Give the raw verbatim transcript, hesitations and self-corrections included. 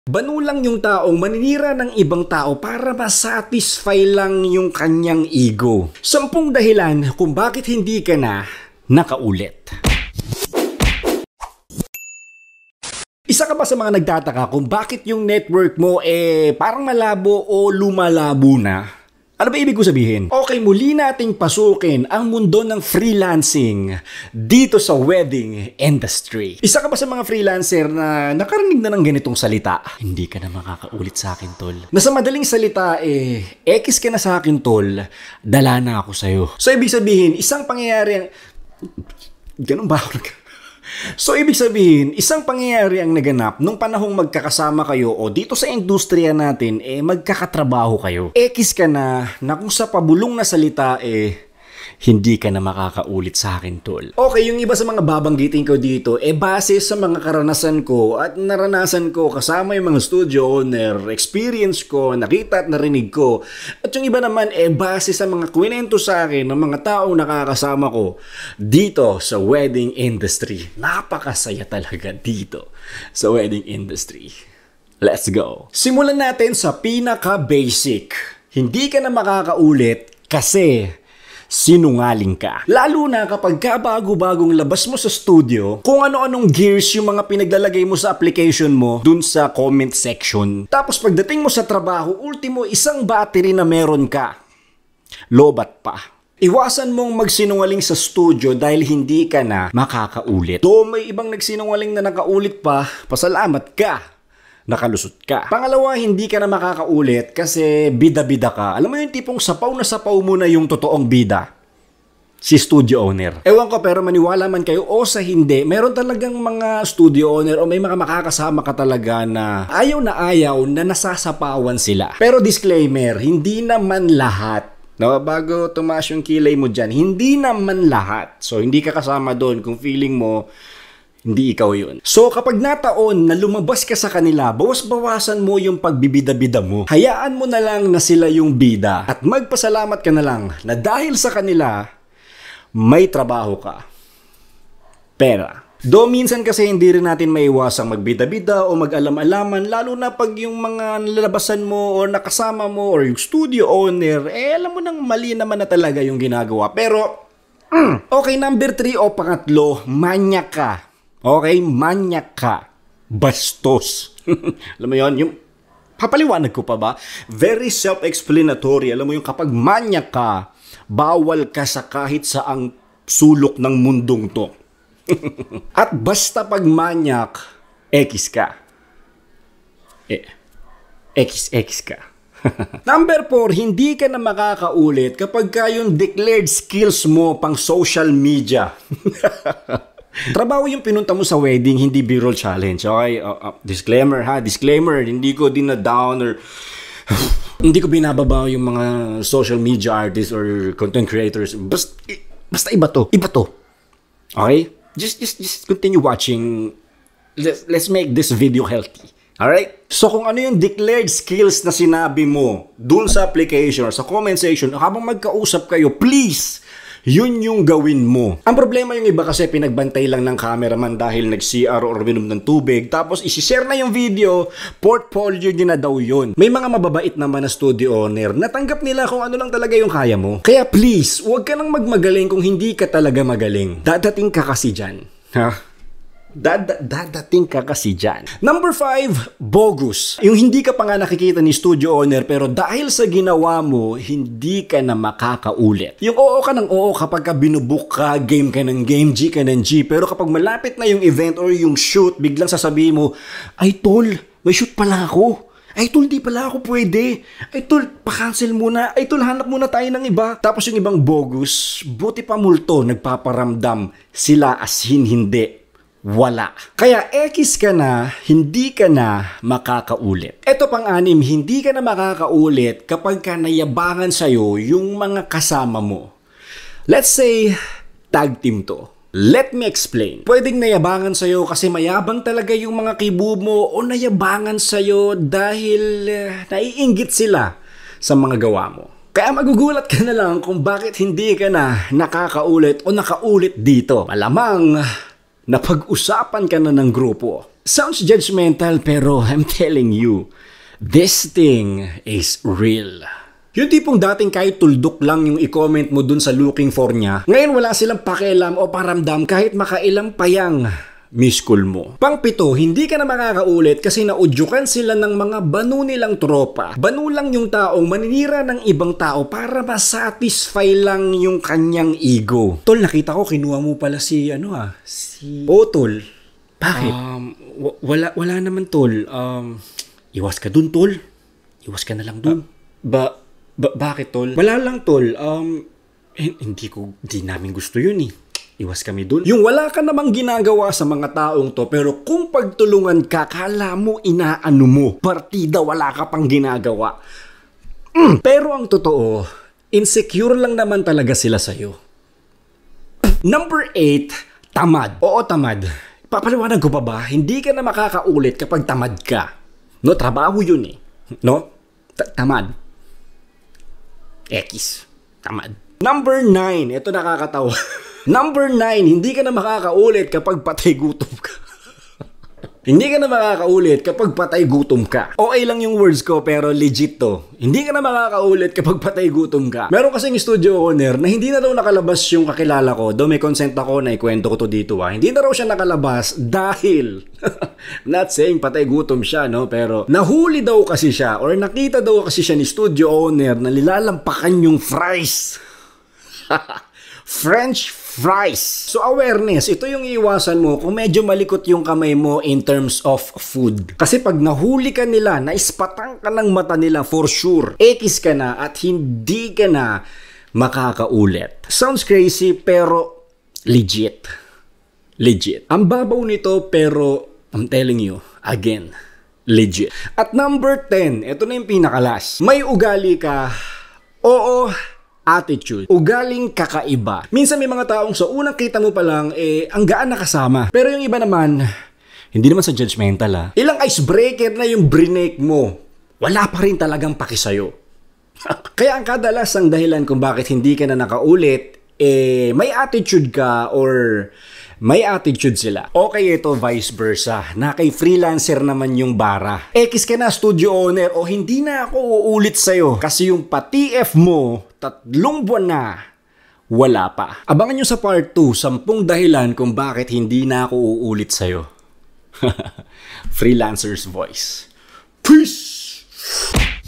Banulang yung taong maninira ng ibang tao para masatisfy lang yung kanyang ego. Sampung dahilan kung bakit hindi ka na nakaulit. Isa ka ba sa mga nagtataka kung bakit yung network mo eh parang malabo o lumalabo na? Ano ba ibig ko sabihin? Okay, muli nating pasukin ang mundo ng freelancing dito sa wedding industry. Isa ka ba sa mga freelancer na nakarinig na ng ganitong salita? Hindi ka na makakaulit sa akin, tol. Na sa madaling salita, eh, ekis ka na sa akin, tol. Dala na ako sa'yo. So, ibig sabihin, isang pangyayari ang... Ganun ba ako? So, ibig sabihin, isang pangyayari ang naganap nung panahong magkakasama kayo o dito sa industriya natin, eh, magkakatrabaho kayo. Ekis ka na, na kung sa pabulong na salita, eh, hindi ka na makakaulit sa akin, tol. Okay, yung iba sa mga babanggitin ko dito, eh, base sa mga karanasan ko at naranasan ko kasama yung mga studio owner, experience ko, nakita at narinig ko. At yung iba naman, eh, base sa mga kwento sa akin ng mga taong nakakasama ko dito sa wedding industry. Napakasaya talaga dito sa wedding industry. Let's go. Simulan natin sa pinaka-basic. Hindi ka na makakaulit kasi sinungaling ka. Lalo na kapag kabago-bagong labas mo sa studio, kung ano-anong gears yung mga pinaglalagay mo sa application mo dun sa comment section. Tapos pagdating mo sa trabaho, ultimo isang battery na meron ka. Lobat pa. Iwasan mong magsinungaling sa studio dahil hindi ka na makakaulit. Do may ibang nagsinungaling na nakaulit pa, pasalamat ka. Nakalusot ka. Pangalawa, hindi ka na makakaulit kasi bida-bida ka. Alam mo yung tipong sapaw na sapaw mo na yung totoong bida. Si studio owner. Ewan ko pero maniwala man kayo o sa hindi, meron talagang mga studio owner o may mga makakasama ka talaga na ayaw na ayaw na nasasapawan sila. Pero disclaimer, hindi naman lahat. No, bago tumaas yung kilay mo dyan, hindi naman lahat. So hindi ka kasama doon kung feeling mo hindi ikaw yun. So kapag nataon na lumabas ka sa kanila, bawas-bawasan mo yung pagbibida-bida mo. Hayaan mo na lang na sila yung bida. At magpasalamat ka na lang na dahil sa kanila, may trabaho ka. Pera. Do minsan kasi hindi rin natin maiwasang magbida-bida o mag-alam-alaman, lalo na pag yung mga nalalabasan mo o nakasama mo or yung studio owner, eh alam mo nang mali naman na talaga yung ginagawa. Pero, mm, okay, number three o pangatlo, manyak ka. Okay, manyak ka. Bastos. Alam mo yun? Yung papaliwanag ko pa ba? Very self-explanatory. Alam mo yung kapag manyak ka, bawal ka sa kahit saang sulok ng mundong to. At basta pag manyak, ekis ka. Eh, ekis, ekis ka. Number four, hindi ka na makakaulit kapag ka yung declared skills mo pang social media. Trabaho yung pinunta mo sa wedding, hindi B-roll challenge. Okay? Uh, uh, disclaimer ha, disclaimer. Hindi ko din na down or hindi ko binababa yung mga social media artists or content creators. Basta, basta iba to. Iba to. Okay? Just, just, just continue watching. Let's, let's make this video healthy. Alright? So kung ano yung declared skills na sinabi mo dun sa application or sa comment section, habang magkausap kayo, please, yun yung gawin mo. Ang problema yung iba kasi pinagbantay lang ng cameraman dahil nag-C R or minom ng tubig, tapos isi-share na yung video, portfolio nyo na daw yun. May mga mababait naman na studio owner, natanggap nila kung ano lang talaga yung kaya mo. Kaya please, huwag ka nang magmagaling kung hindi ka talaga magaling. Dadating ka kasi dyan. Ha? Dad dadating ka kasi dyan. Number five, bogus. Yung hindi ka pa nga nakikita ni studio owner pero dahil sa ginawa mo, hindi ka na makakaulit. Yung oo ka ng oo kapag ka binubook ka, game ka ng game, G ka ng G. Pero kapag malapit na yung event or yung shoot, biglang sasabihin mo, ay tol, may shoot pala ako. Ay tol, di pala ako pwede. Ay tol, pa-cancel muna. Ay tol, hanap muna tayo ng iba. Tapos yung ibang bogus, buti pa multo, nagpaparamdam. Sila as in hindi. Wala. Kaya ekis ka na, hindi ka na makakaulit. Ito pang-anim, hindi ka na makakaulit kapag ka nayabangan sa'yo yung mga kasama mo. Let's say, tag team to. Let me explain. Pwedeng nayabangan sa'yo kasi mayabang talaga yung mga kibo mo o nayabangan sa'yo dahil uh, naiinggit sila sa mga gawa mo. Kaya magugulat ka na lang kung bakit hindi ka na nakakaulit o nakaulit dito. Malamang napag-usapan ka na ng grupo. Sounds judgmental pero I'm telling you, this thing is real. Yung tipong dating kahit tuldok lang yung i-comment mo dun sa looking for niya, ngayon wala silang pakialam o paramdam kahit makailang payang miss call mo. Pangpito, hindi ka na makakaulit kasi naudyukan sila ng mga banu nilang tropa. Banu lang yung taong maninira ng ibang tao para masatisfy lang yung kanyang ego. Tol, nakita ko kinuha mo pala si ano ah, si... Oh, Tol. Bakit? Um, wala, wala naman, Tol. Um, iwas ka dun, Tol. Iwas ka na lang dun. Uh, ba, ba, bakit, Tol? Wala lang, Tol. Um, eh, hindi ko, di namin gusto yun eh. Iwas kami dun. Yung wala ka namang ginagawa sa mga taong to, pero kung pagtulungan ka, kala mo inaano mo. Partida, wala ka pang ginagawa. Mm. Pero ang totoo, insecure lang naman talaga sila sa'yo. Number eight, tamad. Oo, tamad. Papaliwanag ko pa ba? Hindi ka na makakaulit kapag tamad ka. No, trabaho yun eh. No? Tamad. X. Tamad. Number nine, ito nakakatawa. Number nine, hindi ka na makakaulit kapag patay gutom ka. Hindi ka na makakaulit kapag patay gutom ka. Okay lang yung words ko pero legit to. Hindi ka na makakaulit kapag patay gutom ka. Meron kasing studio owner na hindi na daw nakalabas yung kakilala ko. Do may consent ako na ikwento ko to dito ha. Hindi na raw siya nakalabas dahil not saying patay gutom siya no, pero nahuli daw kasi siya or nakita daw kasi siya ni studio owner na nilalampakan yung fries. French fries. So awareness, ito yung iwasan mo kung medyo malikot yung kamay mo in terms of food. Kasi pag nahuli ka nila, naispatang ka ng mata nila for sure, ekis ka na at hindi ka na makakaulit. Sounds crazy pero legit. Legit. Ang babaw nito pero I'm telling you, again, legit. At number ten, ito na yung pinakalas. May ugali ka, oo, attitude. Ugaling kakaiba. Minsan may mga taong sa unang kita mo pa lang, eh, ang gaan nakasama. Pero yung iba naman, hindi naman sa judgmental ah. Ilang icebreaker na yung brinake mo, wala pa rin talagang paki sa'yo. Kaya ang kadalasang dahilan kung bakit hindi ka na nakaulit, eh, may attitude ka or may attitude sila. Okay, ito vice versa. Na kay freelancer naman yung bara. Ekis ka na studio owner o hindi na ako uulit sa'yo. Kasi yung pa-T F mo, tatlong buwan na, wala pa. Abangan nyo sa part two, sampung dahilan kung bakit hindi na ako uulit sa'yo. Freelancer's voice. Peace!